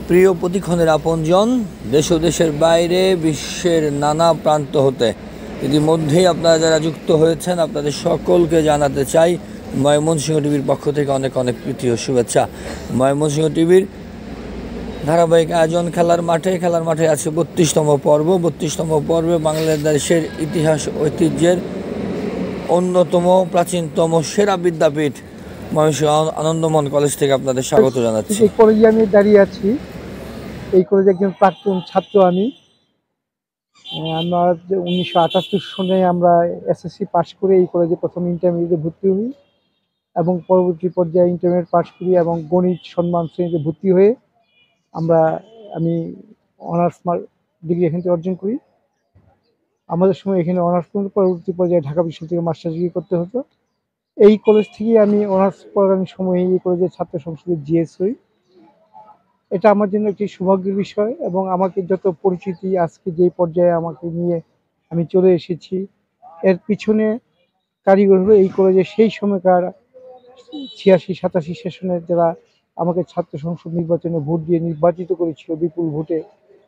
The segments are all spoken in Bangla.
প্রিয় প্রতিক্ষণের আপনজন, দেশ ও দেশের বাইরে বিশ্বের নানা প্রান্ত হতে ইতিমধ্যেই আপনারা যারা যুক্ত হয়েছেন আপনাদের সকলকে জানাতে চাই ময়মনসিংহ টিভির পক্ষ থেকে অনেক অনেক প্রীতি ও শুভেচ্ছা। ময়মনসিংহ টিভির ধারাবাহিক আয়োজন খেলার মাঠে আছে ৩২তম পর্ব। ৩২তম পর্বে বাংলাদেশের ইতিহাস ঐতিহ্যের অন্যতম প্রাচীনতম সেরা বিদ্যাপীঠ ময়মনসিংহ আনন্দমোহন কলেজ থেকে আপনাদের স্বাগত জানাচ্ছি। এই কলেজে আমি দাঁড়িয়ে আছি। এই কলেজে একজন প্রাক্তন ছাত্র আমি। আমরা 1978 সনে আমরা এসএসসি পাস করে এই কলেজে প্রথম ইন্টারমিডিয়েটে ভর্তি হই এবং পরবর্তী পর্যায়ে ইন্টারমিডিয়েট পাস করি এবং গণিত সম্মান শ্রেণীতে ভর্তি হয়ে আমি অনার্স ডিগ্রি এখান থেকে অর্জন করি। আমাদের সময় এখানে অনার্স করতে পরবর্তী পর্যায়ে ঢাকা বিশ্ববিদ্যালয় থেকে মাস্টার্স ডিগ্রি করতে হতো। এই কলেজ থেকে আমি অনার্স পড়ানোর সময় এই কলেজের ছাত্র সংসদের জিএস হই। এটা আমার জন্য একটি সৌভাগ্যের বিষয় এবং আমাকে যত পরিচিতি আজকে যে পর্যায়ে আমাকে নিয়ে আমি চলে এসেছি এর পিছনে কারিগর হলো এই কলেজের সেই সময়কার 86-87 সেশনের যারা আমাকে ছাত্র সংসদ নির্বাচনে ভোট দিয়ে নির্বাচিত করেছিল বিপুল ভোটে,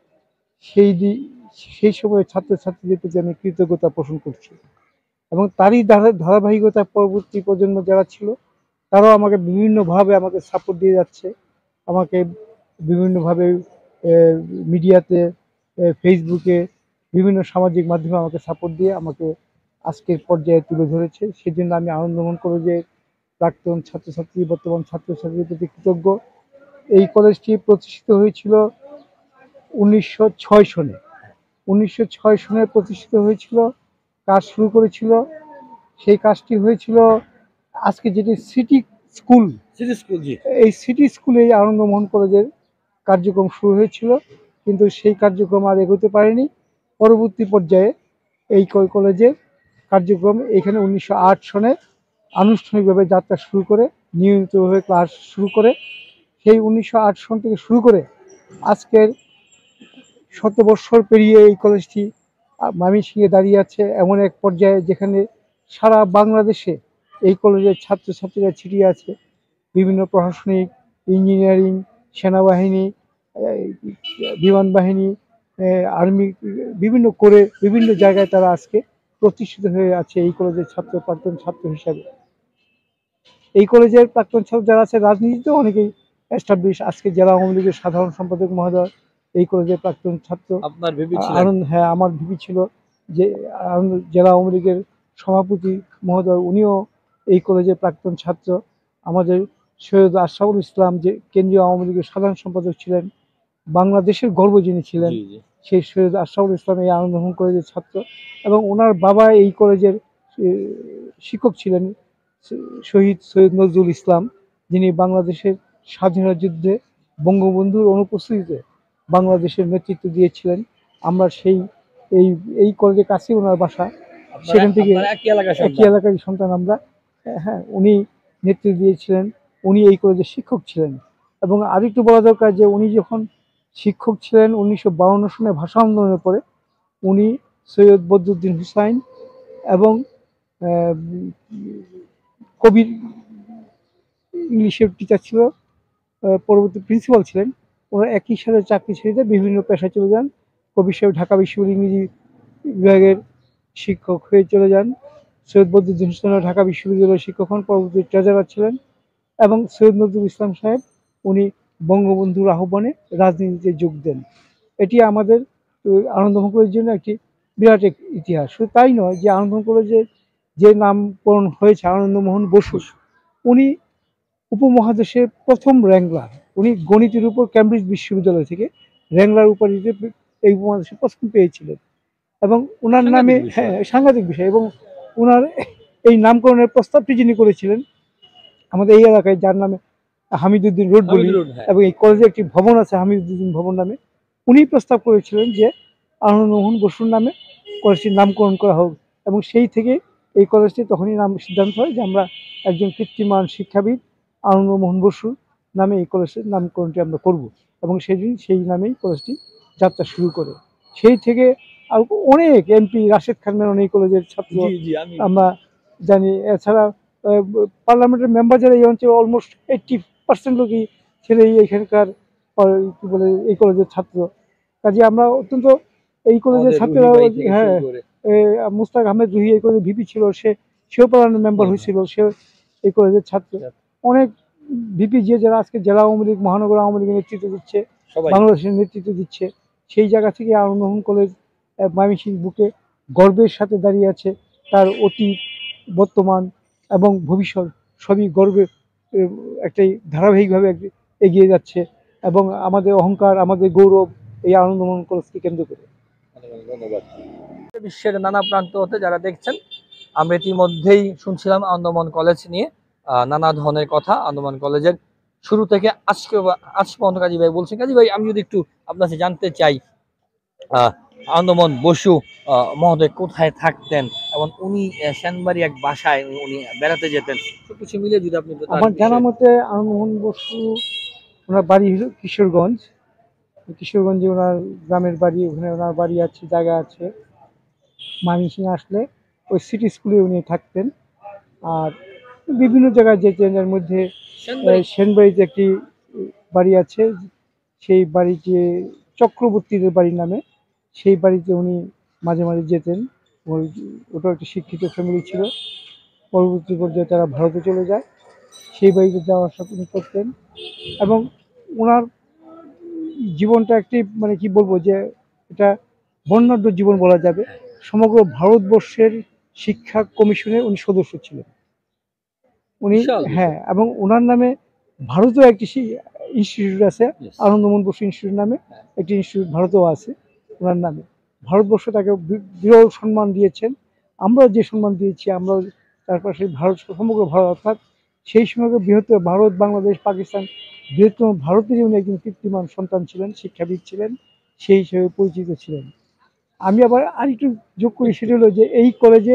সেই সময় ছাত্রছাত্রীদের প্রতি আমি কৃতজ্ঞতা পোষণ করছি এবং তারই ধারাবাহিকতা পরবর্তী প্রজন্ম যারা ছিল তারাও আমাকে বিভিন্নভাবে আমাকে সাপোর্ট দিয়ে যাচ্ছে। আমাকে বিভিন্নভাবে মিডিয়াতে, ফেসবুকে, বিভিন্ন সামাজিক মাধ্যমে আমাকে সাপোর্ট দিয়ে আমাকে আজকের পর্যায়ে তুলে ধরেছে। সেজন্য আমি আনন্দমোহন কলেজের প্রাক্তন ছাত্রছাত্রী বর্তমান ছাত্রছাত্রীদের প্রতি কৃতজ্ঞ। এই কলেজটি প্রতিষ্ঠিত হয়েছিল 1906 সনে। 1906 সনে প্রতিষ্ঠিত হয়েছিল। কাজ শুরু করেছিল, সেই কাজটি হয়েছিল আজকে যেটি সিটি স্কুল, এই সিটি স্কুলেই আনন্দমোহন কলেজের কার্যক্রম শুরু হয়েছিল, কিন্তু সেই কার্যক্রম আর এগোতে পারেনি। পরবর্তী পর্যায়ে এই কলেজের কার্যক্রম এখানে 1908 সনে আনুষ্ঠানিকভাবে যাত্রা শুরু করে নিয়মিতভাবে ক্লাস শুরু করে সেই 1908 সন থেকে শুরু করে আজকের 100 বৎসর পেরিয়ে এই কলেজটি ময়মনসিংহে দাঁড়িয়ে আছে এমন এক পর্যায়ে যেখানে সারা বাংলাদেশে এই কলেজের ছাত্রছাত্রীরা ছিটিয়ে আছে। বিভিন্ন প্রশাসনিক, ইঞ্জিনিয়ারিং, সেনাবাহিনী, বিমান বাহিনী, আর্মি, বিভিন্ন জায়গায় তারা আজকে প্রতিষ্ঠিত হয়ে আছে এই কলেজের প্রাক্তন ছাত্র হিসাবে। এই কলেজের প্রাক্তন ছাত্র যারা আছে রাজনীতিতেও অনেকেই এস্টাবলিশ। আজকে জেলা আওয়ামী লীগের সাধারণ সম্পাদক মহোদয় এই কলেজের প্রাক্তন ছাত্র। হ্যাঁ, আমার ভিপি ছিল যে জেলা আওয়ামী লীগের সভাপতি মহোদয়, উনিও এই কলেজের প্রাক্তন ছাত্র। আমাদের সৈয়দ আশরাফুল ইসলাম যে কেন্দ্রীয় আওয়ামী লীগের সাধারণ সম্পাদক ছিলেন, বাংলাদেশের গর্ব যিনি ছিলেন, সেই সৈয়দ আশরাফুল ইসলাম এই আনন্দমোহন কলেজের ছাত্র এবং ওনার বাবা এই কলেজের শিক্ষক ছিলেন শহীদ সৈয়দ নজরুল ইসলাম, যিনি বাংলাদেশের স্বাধীনতা যুদ্ধে বঙ্গবন্ধুর অনুপস্থিতিতে বাংলাদেশের নেতৃত্ব দিয়েছিলেন। আমরা এই কলেজের কাছে ওনার বাসা, সেখান থেকে একই এলাকার সন্তান আমরা। হ্যাঁ, উনি নেতৃত্ব দিয়েছিলেন, উনি এই কলেজের শিক্ষক ছিলেন। এবং আরেকটু বলা দরকার যে উনি যখন শিক্ষক ছিলেন 1952 সনে ভাষা আন্দোলনের পরে উনি সৈয়দ বদরুদ্দিন হুসাইন এবং কবির ইংলিশের টিচার ছিল, পরবর্তী প্রিন্সিপাল ছিলেন, ওনারা একই সাথে চাকরি ছেড়ে বিভিন্ন পেশায় চলে যান। কবির সাহেব ঢাকা বিশ্ববিদ্যালয় ইংরেজি বিভাগের শিক্ষক হয়ে চলে যান। সৈয়দ বদরুদ্দিন হুসাইন ঢাকা বিশ্ববিদ্যালয়ের শিক্ষক হন, পরবর্তী ট্রেজারার ছিলেন। এবং সৈয়দ নজরুল ইসলাম সাহেব উনি বঙ্গবন্ধুর আহ্বানে রাজনীতিতে যোগ দেন। এটি আমাদের আনন্দমোহন কলেজের জন্য একটি বিরাট ইতিহাস। শুধু তাই নয়, যে আনন্দমোহন কলেজের যে নামকরণ হয়েছে আনন্দমোহন বসু, উনি উপমহাদেশের প্রথম র্যাঙ্কলার। উনি গণিতের উপর কেমব্রিজ বিশ্ববিদ্যালয় থেকে র্যাঙ্কলার উপাধিতে এই উপমহাদেশে প্রথম পেয়েছিলেন এবং ওনার নামে, হ্যাঁ, সাংঘাতিক বিষয়। এবং ওনার এই নামকরণের প্রস্তাবটি যিনি করেছিলেন আমাদের এই এলাকায়, যার নামে হামিদুদ্দিন রোড বলি, এবং এই কলেজে একটি ভবন আছে হামিদুদ্দিন ভবন নামে, উনি প্রস্তাব করেছিলেন যে আনন্দমোহন বসুর নামে কলেজটির নামকরণ করা হোক। এবং সেই থেকে এই কলেজটি তখনই সিদ্ধান্ত হয় যে আমরা একজন কীর্তিমান শিক্ষাবিদ আনন্দমোহন বসু নামে এই কলেজের নামকরণটি আমরা করব। এবং সেদিন সেই নামেই কলেজটি যাত্রা শুরু করে। সেই থেকে আর অনেক এমপি রাশেদ খান মেনন এই কলেজের ছাত্র আমরা জানি। এছাড়া পার্লামেন্টের মেম্বার যারা এই অঞ্চলে অলমোস্ট 80% লোকই ছেলে এখানকার কি বলে এই কলেজের ছাত্র। কাজে আমরা অত্যন্ত এই কলেজের আমাদের রুহি ছাত্ররা, ভাই থেকে হ্যাঁ, শুরু করে মুস্তাক আহমেদ রুহি এই কলেজের ভিপি ছিল, সেও পার্লামেন্ট মেম্বার হয়েছিল, সে এই কলেজের ছাত্র। অনেক ভিপি যারা আজকে জেলা আওয়ামী লীগ, মহানগর আওয়ামী লীগের নেতৃত্ব দিচ্ছে, সবাই বাংলাদেশের নেতৃত্ব দিচ্ছে, সেই জায়গা থেকে আনন্দমোহন কলেজ ময়মনসিংহ বুকে গর্বের সাথে দাঁড়িয়ে আছে। তার অতীত, বর্তমান এবং ভবিষ্যৎ সবই গর্বের একটাই ধারাবাহিকভাবে এগিয়ে যাচ্ছে, এবং আমাদের অহংকার, আমাদের গৌরব এই আনন্দমোহন কলেজকে কেন্দ্র করে। ধন্যবাদ। বিশ্বের নানা প্রান্ত হতে যারা দেখছেন, আমরা ইতিমধ্যেই শুনছিলাম আনন্দমোহন কলেজ নিয়ে নানা ধরনের কথা। আনন্দমোহন কলেজের শুরু থেকে আজ পর্যন্ত কাজী ভাই বলছেন। কাজী ভাই, আমি যদি একটু আপনার কাছে জানতে চাই, আনন্দমোহন বসু মহোদয় কোথায় থাকতেন এবং উনি সেনবাড়ি এক বাসায় উনি বেড়াতে যেতেন, সবকিছু মিলে যদি আপনি আমার জানা মতে আনন্দমোহন বসু, ওনার বাড়ি হলো কিশোরগঞ্জ। কিশোরগঞ্জে ওনার গ্রামের বাড়ি, ওখানে ওনার বাড়ি আছে, জায়গা আছে। ময়মনসিংহে আসলে ওই সিটি স্কুলে উনি থাকতেন। আর বিভিন্ন জায়গায় যেতেন, এর মধ্যে সেনবাড়িতে একটি বাড়ি আছে, সেই বাড়িতে চক্রবর্তীর বাড়ি নামে, সেই বাড়িতে উনি মাঝে মাঝে যেতেন। ওটা একটা শিক্ষিত ফ্যামিলি ছিল। পরবর্তী পর্যায়ে তারা ভারতে চলে যায়, সেই বাড়িতে যাওয়া আসা উনি করতেন। এবং ওনার জীবনটা একটি মানে কি বলবো, যে এটা বর্ণাঢ্য জীবন বলা যাবে। সমগ্র ভারতবর্ষের শিক্ষা কমিশনের উনি সদস্য ছিলেন উনি। হ্যাঁ, এবং ওনার নামে ভারতেও একটি ইনস্টিটিউট আছে, আনন্দমোহন বসু ইনস্টিটিউট নামে একটি ইনস্টিটিউট ভারতেও আছে ওনার নামে। ভারতবর্ষ তাকে বিরল সম্মান দিয়েছেন, আমরাও যে সম্মান দিয়েছি, আমরাও তার পাশে সমগ্র ভারত, অর্থাৎ সেই সময় বৃহত্তর ভারত, বাংলাদেশ, পাকিস্তান, বৃহত্তম ভারতেরই উনি একজন কীর্তিমান সন্তান ছিলেন, শিক্ষাবিদ ছিলেন, সেই হিসেবে পরিচিত ছিলেন। আমি আবার আরেকটু যোগ করি, সেটা হলো যে এই কলেজে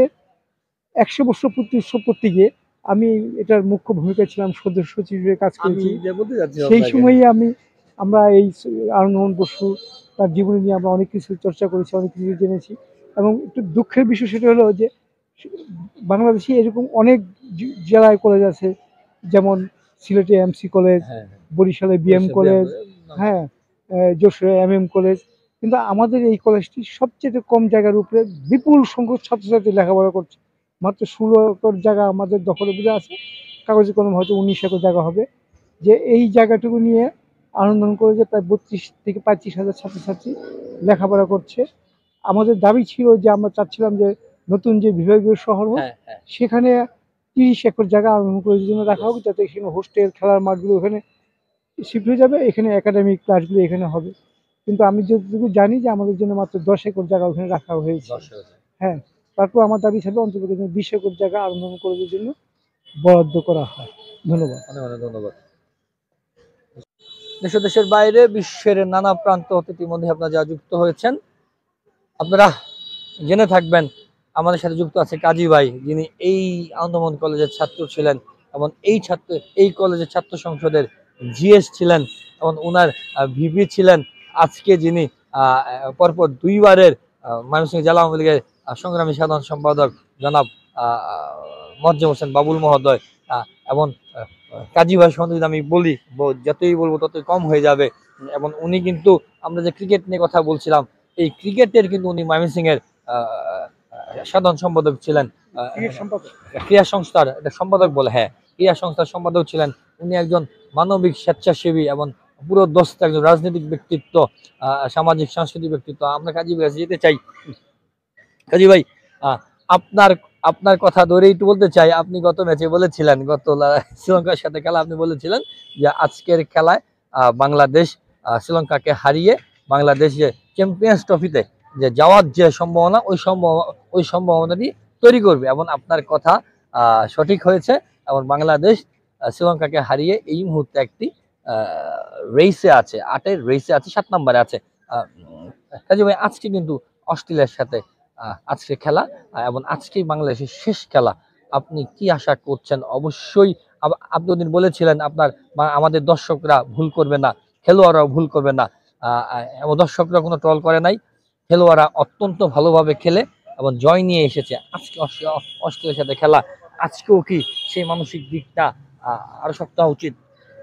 100 বছর পূর্তি উৎসব করতে গিয়ে আমি এটার মুখ্য ভূমিকা ছিলাম, সদস্য সচিব হিসেবে কাজ করেছি। সেই সময়ই আমরা এই আনন্দমোহন বসু তার জীবনী নিয়ে আমরা অনেক কিছু চর্চা করেছি, অনেক কিছু জেনেছি। এবং একটু দুঃখের বিষয় সেটা হলো যে বাংলাদেশে এরকম অনেক জেলায় কলেজ আছে, যেমন সিলেটে এমসি কলেজ, বরিশালে বিএম কলেজ, হ্যাঁ, যশোরে এমএম কলেজ, কিন্তু আমাদের এই কলেজটি সবচেয়ে কম জায়গার উপরে বিপুল সংখ্যক ছাত্রছাত্রী লেখাপড়া করছে। মাত্র 16 একর জায়গা আমাদের দখলে বুঝে আছে, কাগজে কলমে হয়তো 19 একর জায়গা হবে। যে এই জায়গাটুকু নিয়ে আনন্দমোহন কলেজে প্রায় 32 থেকে 35 হাজার ছাত্রছাত্রী লেখাপড়া করছে। আমাদের দাবি ছিল যে আমরা চাচ্ছিলাম যে নতুন যে বিভাগীয় শহর হোক, সেখানে 30 একর জায়গা আনন্দমোহন কলেজের জন্য রাখা হোক, যাতে সেখানে হোস্টেল, খেলার মাঠগুলো ওখানে শিফট হয়ে যাবে, এখানে একাডেমিক ক্লাসগুলো এখানে হবে। কিন্তু আমি যতটুকু জানি যে আমাদের জন্য মাত্র 10 একর জায়গা ওখানে রাখা হয়েছে। হ্যাঁ, তারপর আমার দাবি ছিল অন্তত 20 একর জায়গা আনন্দমোহন কলেজের জন্য বরাদ্দ করা হয়। ধন্যবাদ। অনেক ধন্যবাদ। দেশ দেশের বাইরে বিশ্বের নানা প্রান্ত হতে ইতিমধ্যে আপনারা যারা যুক্ত হয়েছেন, আপনারা জেনে থাকবেন আমাদের সাথে যুক্ত আছে কাজী ভাই, যিনি এই আনন্দমোহন কলেজের ছাত্র ছিলেন এবং এই কলেজের ছাত্র সংসদের জিএস ছিলেন এবং ওনার ভিপি ছিলেন। আজকে যিনি পরপর 2বারের ময়মনসিংহ জেলা আওয়ামী লীগের সংগ্রামী সাধারণ সম্পাদক জনাব মোয়াজ্জেম হোসেন বাবুল মহোদয়। এবং কাজী ভাই সম্বন্ধে যদি আমি বলি, যতই বলবো ততই কম হয়ে যাবে। এবং উনি কিন্তু, আমরা যে ক্রিকেট নিয়ে কথা বলছিলাম, এই ক্রিকেটের কিন্তু উনি ময়মনসিংহের সাধারণ সম্পাদক ছিলেন, ক্রীড়া সংস্থার এটা সম্পাদক বলে, হ্যাঁ, ক্রীড়া সংস্থার সম্পাদক ছিলেন। উনি একজন মানবিক স্বেচ্ছাসেবী এবং পুরো দোস্ত একজন রাজনৈতিক ব্যক্তিত্ব, সামাজিক সাংস্কৃতিক ব্যক্তিত্ব। আমরা কাজী ভাই যেতে চাই। কাজী ভাই, আপনার আপনার কথা ধরে একটু বলতে চাই, আপনি গত ম্যাচে বলেছিলেন, গত শ্রীলঙ্কার সাথে খেলা, আপনি বলেছিলেন যে আজকের খেলায় বাংলাদেশ শ্রীলঙ্কাকে হারিয়ে বাংলাদেশ যে চ্যাম্পিয়ন্স ট্রফিতে যে যাওয়ার যে সম্ভাবনা, ওই সম্ভাবনাটি তৈরি করবে। এবং আপনার কথা সঠিক হয়েছে, এবং বাংলাদেশ শ্রীলঙ্কাকে হারিয়ে এই মুহূর্তে একটি রেসে আছে, 8-এর রেসে আছে, 7 নম্বরে আছে। কাজী ভাই, আজকে কিন্তু অস্ট্রেলিয়ার সাথে আজকে খেলা, এবং আজকেই বাংলাদেশের শেষ খেলা। আপনি কি আশা করছেন? অবশ্যই আপনি ওদিন বলেছিলেন আমাদের দর্শকরা ভুল করবে না, খেলোয়াড়রাও ভুল করবে না, এবং দর্শকরা কোনো ট্রল করে নাই। খেলোয়াড়রা অত্যন্ত ভালোভাবে খেলে এবং জয় নিয়ে এসেছে। আজকে অস্ট্রেলিয়ার সাথে খেলা, আজকেও কি সেই মানসিক দিকটা আরো শক্ত হওয়া উচিত?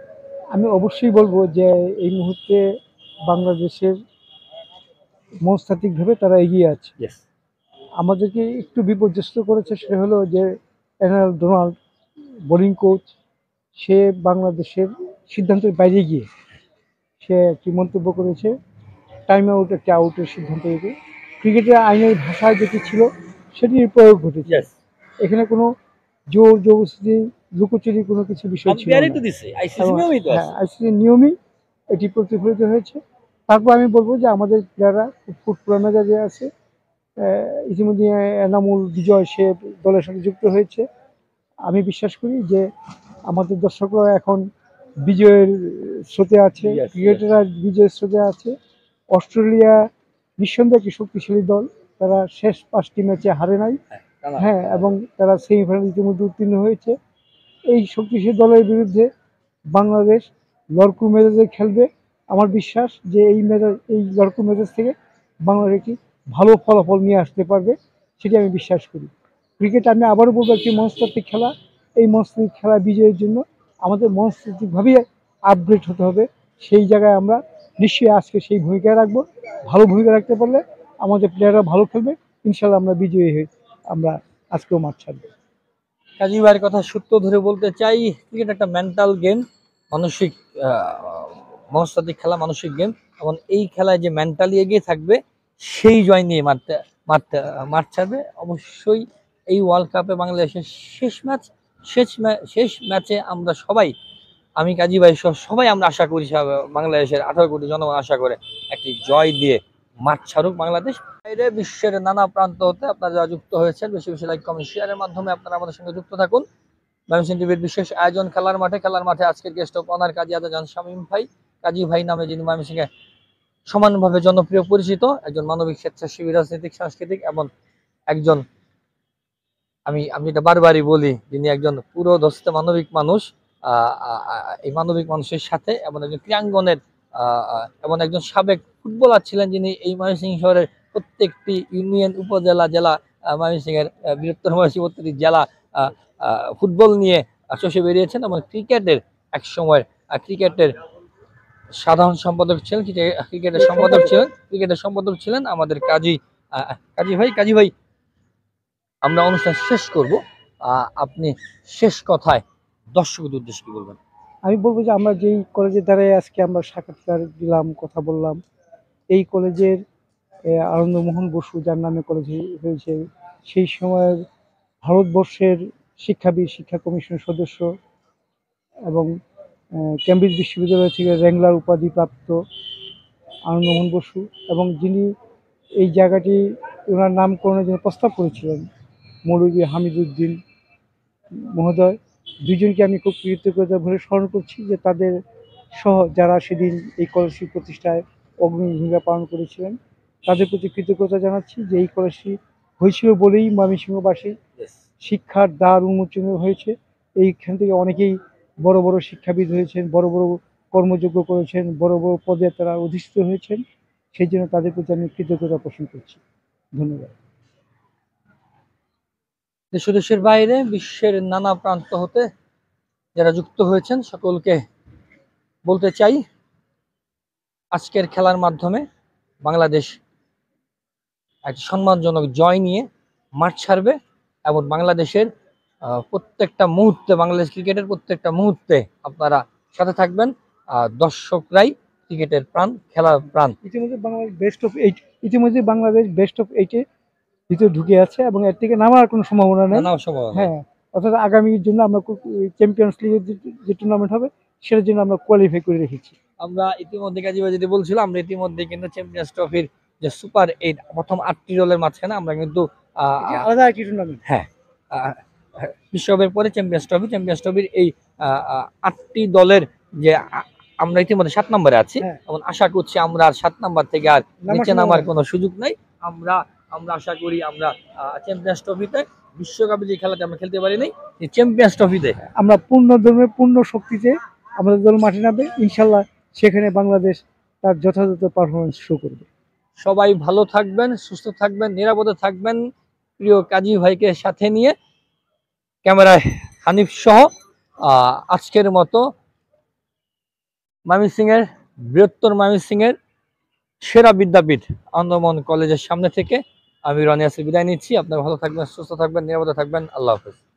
আমি অবশ্যই বলবো যে এই মুহূর্তে বাংলাদেশের মনস্তাত্ত্বিকভাবে তারা এগিয়ে আছে। আমাদেরকে একটু বিপর্যস্ত করেছে সেটা হলো যে ডোনাল্ড বোলিং কোচ, সে বাংলাদেশের সিদ্ধান্তের বাইরে গিয়ে সে একটি মন্তব্য করেছে, টাইম আউট একটি আউটের সিদ্ধান্ত নিতে। ক্রিকেটের আইনের ভাষায় যেটি ছিল সেটির প্রয়োগ ঘটেছে। এখানে কোনো জোর জবরদস্তি লুকোচুরি কোনো কিছু বিষয় ছিল না। হ্যাঁ, আইসিসির নিয়মই এটি প্রতিফলিত হয়েছে। তারপর আমি বলবো যে আমাদের প্লেয়াররা খুব ফুটবল মেজাজে আছে। ইতিমধ্যে এনামুল বিজয় সে দলের সাথে যুক্ত হয়েছে। আমি বিশ্বাস করি যে আমাদের দর্শকরা এখন বিজয়ের স্রোতে আছে, ক্রিকেটাররা বিজয়ের স্রোতে আছে। অস্ট্রেলিয়া নিঃসন্দেহে একটি শক্তিশালী দল, তারা শেষ 5টি ম্যাচে হারে নাই। হ্যাঁ, এবং তারা সেমিফাইনাল ইতিমধ্যে উত্তীর্ণ হয়েছে। এই শক্তিশালী দলের বিরুদ্ধে বাংলাদেশ লড়কু মেজাজে খেলবে। আমার বিশ্বাস যে এই লড়কু মেজাজ থেকে বাংলাদেশ একটি ভালো ফলাফল নিয়ে আসতে পারবে, সেটি আমি বিশ্বাস করি। ক্রিকেট আমি আবারও বলবো একটি মনস্তাত্ত্বিক খেলা। এই মনস্তাত্ত্বিক খেলা বিজয়ের জন্য আমাদের মনস্তাত্ত্বিকভাবেই আপগ্রেড হতে হবে। সেই জায়গায় আমরা নিশ্চয়ই আজকে সেই ভূমিকা রাখবো। ভালো ভূমিকা রাখতে পারলে আমাদের প্লেয়াররা ভালো খেলবে, ইনশাল্লাহ আমরা বিজয়ী হয়ে আমরা আজকেও মাঠ ছাড়বো। কাজী ভাইয়ের কথা সূত্র ধরে বলতে চাই, ক্রিকেট একটা মেন্টাল গেম, মানসিক মনস্তাত্ত্বিক খেলা, মানসিক গেম। এবং এই খেলায় যে মেন্টালি এগিয়ে থাকবে সেই জয় নিয়ে মাঠ ছাড়বে। অবশ্যই এই ওয়ার্ল্ড কাপে বাংলাদেশের শেষ ম্যাচে আমরা সবাই, আমি কাজী ভাই সহ সবাই আমরা আশা করি, বাংলাদেশের 18 কোটি জনগণ আশা করে একটি জয় দিয়ে মাঠ ছাড়ুক বাংলাদেশ। বাইরে বিশ্বের নানা প্রান্ত হতে আপনারা যারা যুক্ত হয়েছেন, বেশি বেশি লাইক কমেন্ট শেয়ারের মাধ্যমে আপনারা আমাদের সঙ্গে যুক্ত থাকুন। ময়মনস টিভির বিশেষ আয়োজন খেলার মাঠে আজকের গেস্ট অফ অনার কাজী আজান শামীম ভাই। কাজী ভাই নামে যিনি ময়মনসিংহে সমানভাবে জনপ্রিয় পরিচিত, একজন মানবিক স্বেচ্ছাসেবী, রাজনৈতিক, সাংস্কৃতিক এবং একজন, আমি এটা বারবারই বলি, যিনি একজন পুরোদস্ত মানবিক মানুষ। এই মানবিক মানুষের সাথে এবং একজন ক্রীড়াঙ্গনের এবং একজন সাবেক ফুটবলার ছিলেন, যিনি এই ময়মনসিংহ শহরের প্রত্যেকটি ইউনিয়ন, উপজেলা, জেলা, ময়মনসিংহের বৃহত্তর ময়মনসিংহ প্রত্যেকটি জেলা ফুটবল নিয়ে চষে বেরিয়েছেন এবং ক্রিকেটের এক সময় ক্রিকেটের সাধারণ সম্পাদক ছিলেন, ক্রিকেটের সম্পাদক ছিলেন আমাদের কাজী ভাই। আমরা অনুষ্ঠান শেষ করব, আপনি শেষ কথায় দর্শকদের উদ্দেশ্যে কি বলবেন? আমি বলবো যে আমরা যেই কলেজের দ্বারাই আজকে আমরা সাক্ষাৎকার দিলাম, কথা বললাম, এই কলেজের আনন্দমোহন বসু যার নামে কলেজ হয়েছে, সেই সময়ের ভারতবর্ষের শিক্ষাবিদ, শিক্ষা কমিশনের সদস্য এবং কেমব্রিজ বিশ্ববিদ্যালয় থেকে র্যাংলার উপাধিপ্রাপ্ত আনন্দমোহন বসু, এবং যিনি এই জায়গাটি ওনার নামকরণের জন্য প্রস্তাব করেছিলেন মৌলভী হামিদুদ্দিন মহোদয়, দুজনকে আমি খুব কৃতজ্ঞতা ভরে স্মরণ করছি যে তাদের সহ যারা সেদিন এই কলেজটি প্রতিষ্ঠায় অগ্রণী ভূমিকা পালন করেছিলেন, তাদের প্রতি কৃতজ্ঞতা জানাচ্ছি যে এই কলেজটি হয়েছিল বলেই ময়মনসিংহবাসী শিক্ষার দ্বার উন্মোচন হয়েছে। এইখান থেকে অনেকেই বড় বড় শিক্ষাবিদ হয়েছেন, বড় বড় কর্মযোগ্য করেছেন, বড় বড় পদে তারা অধিষ্ঠিত হয়েছেন। সেই জন্য তাদের প্রতি আমি কৃতজ্ঞতা পোষণ করছি। ধন্যবাদ। দেশের বাইরে বিশ্বের নানা প্রান্ত হতে যারা যুক্ত হয়েছেন সকলকে বলতে চাই, আজকের খেলার মাধ্যমে বাংলাদেশ একটি সম্মানজনক জয় নিয়ে মাঠ ছাড়বে এবং বাংলাদেশের প্রত্যেকটা মুহূর্তে, বাংলাদেশ ক্রিকেটের প্রত্যেকটা মুহূর্তে আপনারা সাথে থাকবেন। দর্শকরাই ক্রিকেটের প্রাণ, খেলার প্রাণ। ইতিমধ্যে বাংলাদেশ বেস্ট অফ 8-এ ভিতরে ঢুকে আছে এবং এর থেকে নামার কোনো সম্ভাবনা নেই। হ্যাঁ, অর্থাৎ আগামীর জন্য আমরা চ্যাম্পিয়ন্স লিগের যে টুর্নামেন্ট হবে সেটার জন্য আমরা কোয়ালিফাই করে রেখেছি। আমরা ইতিমধ্যে কাজী ভাই যদি বলছিল, আমরা ইতিমধ্যে কিন্তু চ্যাম্পিয়ন্স ট্রফির যে সুপার 8 প্রথম 8টি দলের মাঝখানে আমরা কিন্তু আলাদা একটি টুর্নামেন্ট, হ্যাঁ, বিশ্বকাপের পরে চ্যাম্পিয়ন্স ট্রফির এই 8টি দলের যে আমরা ইতিমধ্যে 7 নম্বরে আছি এবং আশা করছি আমরা আর 7 নম্বর থেকে আর নিচে নামার কোনো সুযোগ নাই। আমরা আশা করি আমরা চ্যাম্পিয়ন্স ট্রফিতে, বিশ্বকাপে যে খেলাতে আমরা খেলতে পারি নাই, এই চ্যাম্পিয়ন্স ট্রফিতে আমরা পূর্ণ দমে পূর্ণ শক্তিতে আমাদের দল মাঠে নামবে, ইনশাল্লাহ সেখানে বাংলাদেশ তার যথাযথ পারফরমেন্স শো করবে। সবাই ভালো থাকবেন, সুস্থ থাকবেন, নিরাপদে থাকবেন। প্রিয় কাজী ভাইকে সাথে নিয়ে ক্যামেরায় হানিফ সহ আজকের মতো ময়মনসিংহের বৃহত্তর ময়মনসিংহের সেরা বিদ্যাপীঠ আনন্দমোহন কলেজের সামনে থেকে আমি রনি আসিফ বিদায় নিচ্ছি। আপনারা ভালো থাকবেন, সুস্থ থাকবেন, নিরাপদে থাকবেন। আল্লাহ হাফেজ।